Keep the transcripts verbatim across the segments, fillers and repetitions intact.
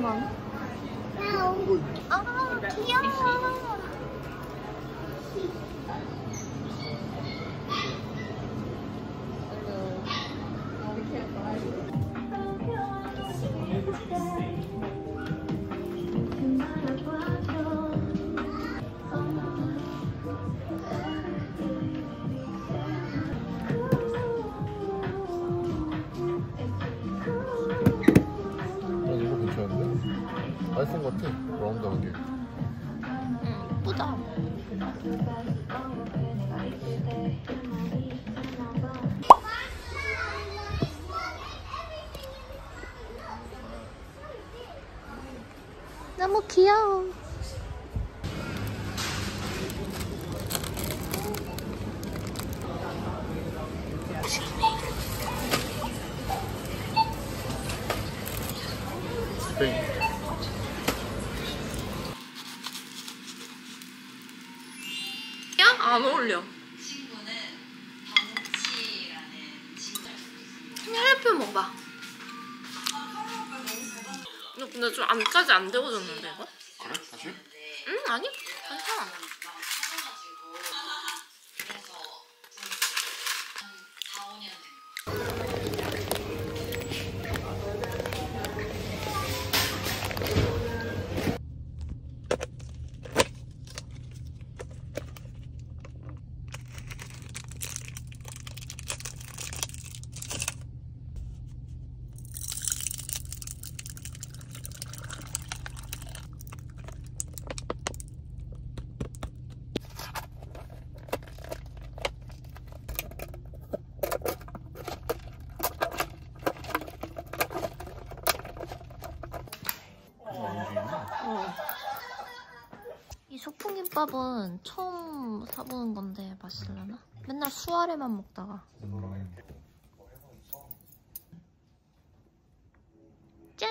많아? 아, 귀여워. 맛있는 것 같아. 브라운드한 게. 응, 예쁘다. 너무 귀여워. 땡. 안 어울려. 친구는 덩치라는 친구. 혈표 먹어봐. 이거 근데 좀 안까지 안 데워졌는데 이거? 그래? 다시? 응 아니 괜찮아. 어. 이 소풍김밥은 처음 사보는 건데 맛있려나? 맨날 수아레만 먹다가. 음. 짠!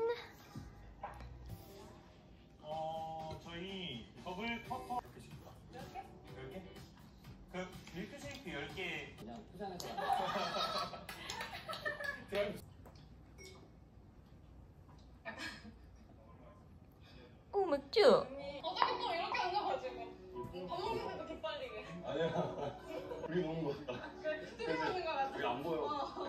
어, 저희 버블 커터 열 개? 열 개? 그 밀크쉐이크 열 개 그냥 포장해서 오 맥주! 어저께 또 이렇게 앉아가지고 밥 먹는데도 개빨리게. 아니야 우리 너무 멋있다. 뚜껑 먹는 거 같아. 우리 안 보여. 어.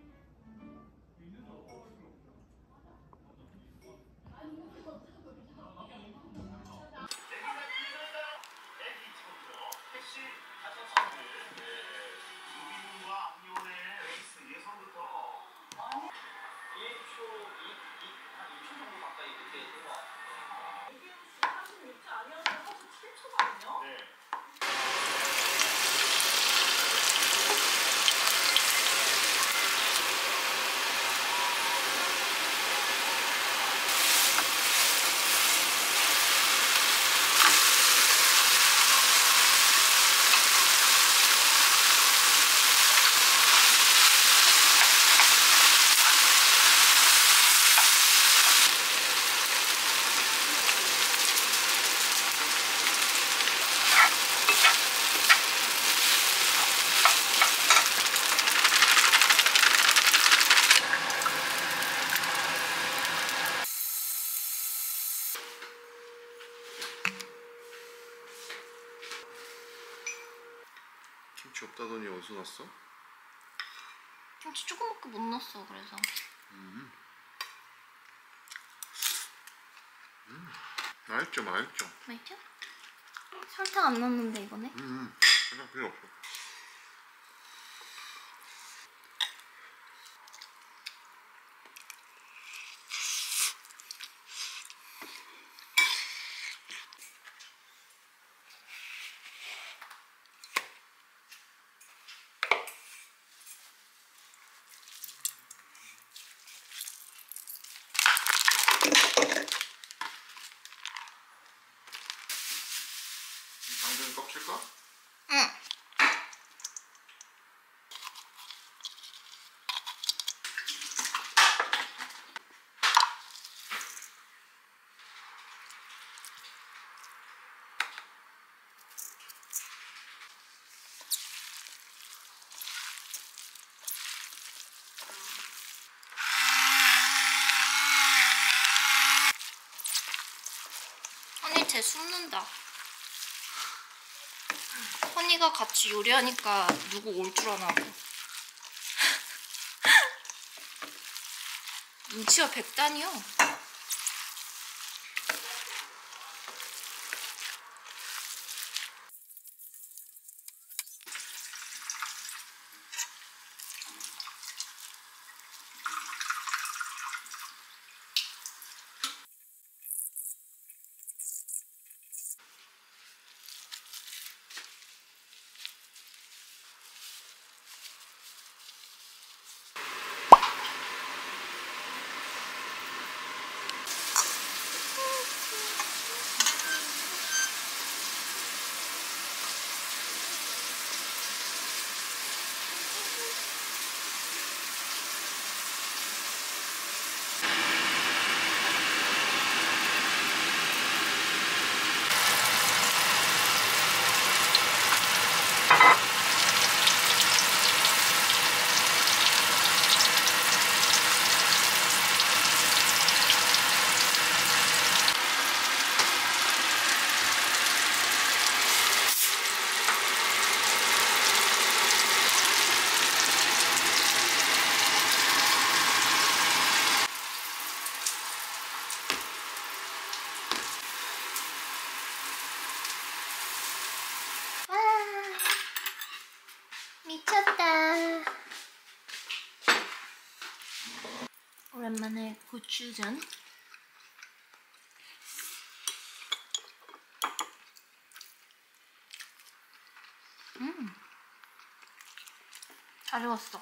김치 없다더니 어디서 났어? 김치 조금밖에 못 넣었어 그래서. 음. 음. 맛있죠, 맛있죠. 맛있죠? 설탕 안 넣었는데 이번에? 음, 그냥 필요 없어. 당근 껍질까? 쟤 숨는다. 허니가 같이 요리하니까 누구 올 줄 아나고. 눈치가 백단이요. 미쳤다. 오랜만에 고추전. 음, 잘 익었어.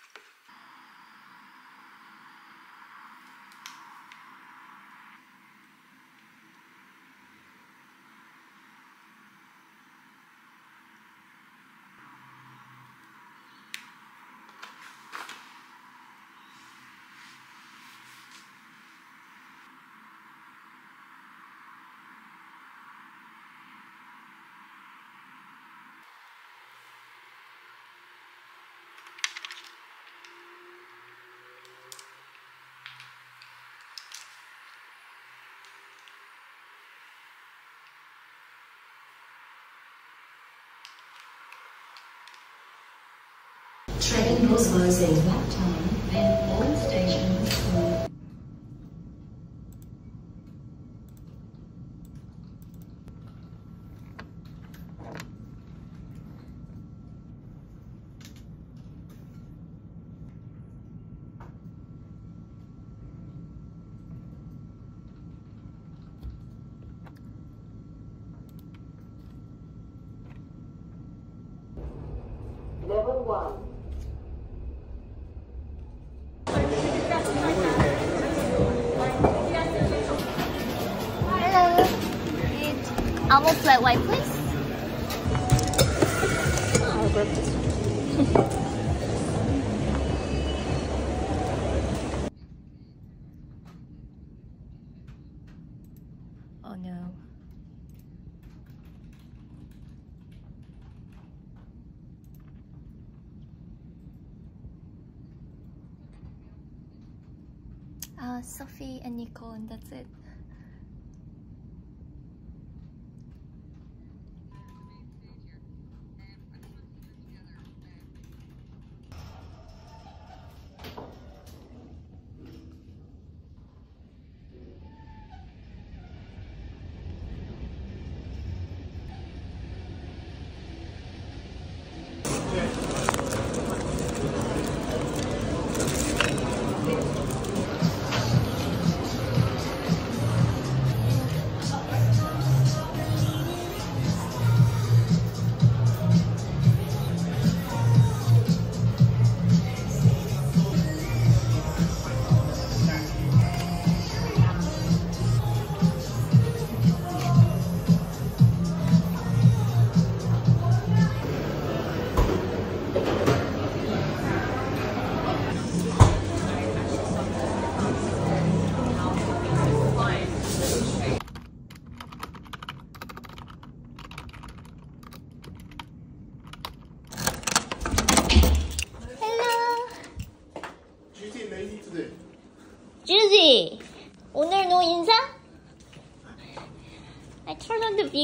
Train was closing that time, then all stations full. Level one. Hello. Need almond flat white, please. I'll grab this one. Oh no. Uh, Sophie and Nicole, and that's it.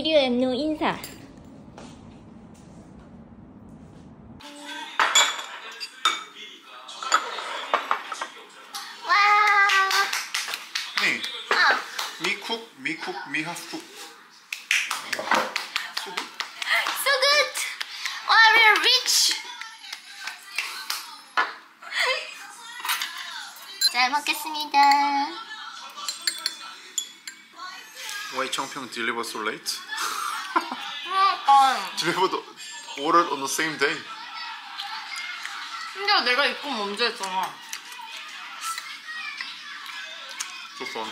유리오 엠노 인사. 와. Hey, 아. me cook, me cook, me half cook. So good. Wow, we're rich. 잘 먹겠습니다. Why Chongpyeong deliver so late? 그러니까 Delivered ordered on the same day. 심지어 내가 입고 먼저 했잖아. So fun.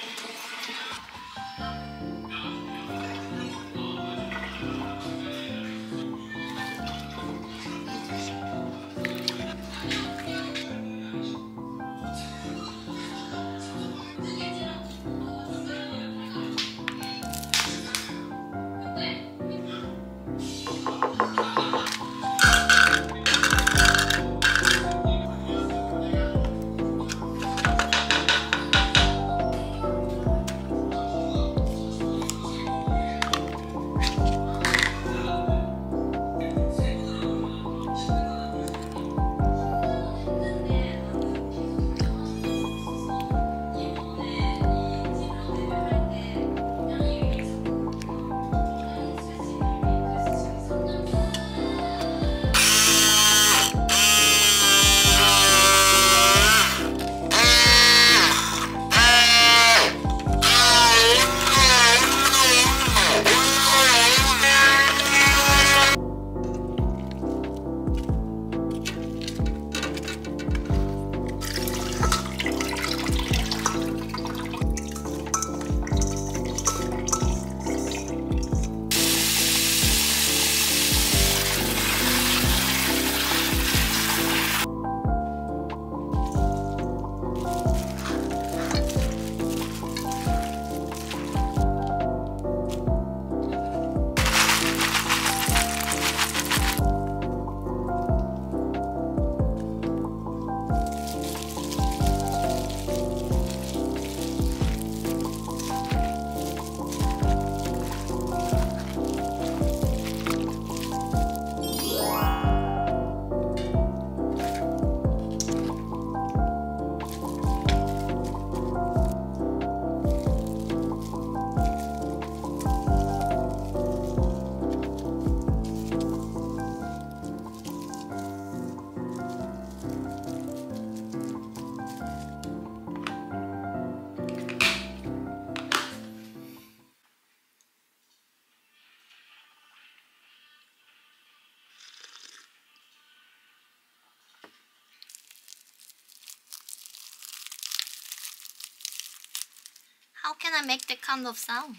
How can I make that kind of sound?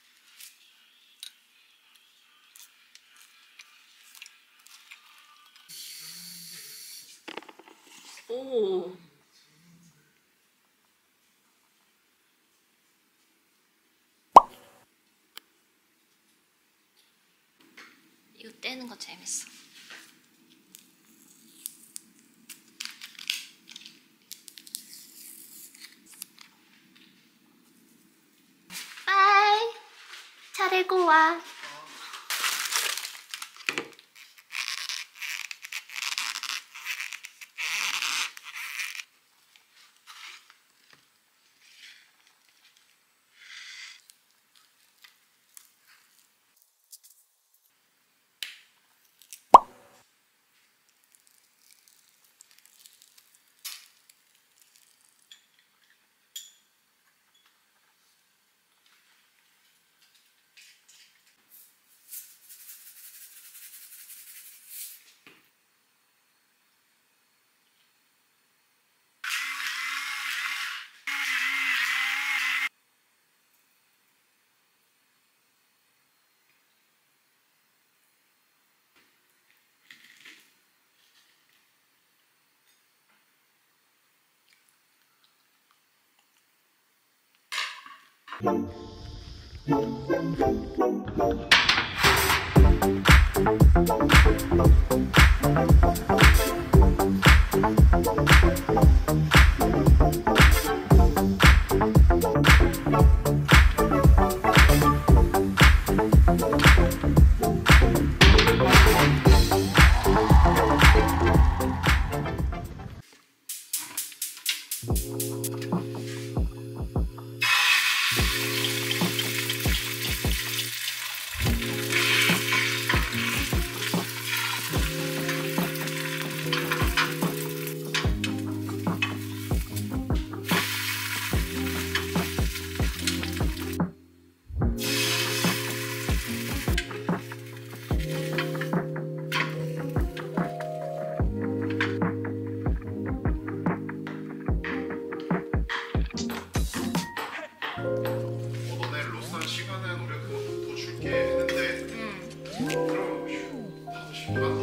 오. 이거 떼는 거 재밌어. 빠이. 차리고 와. 이거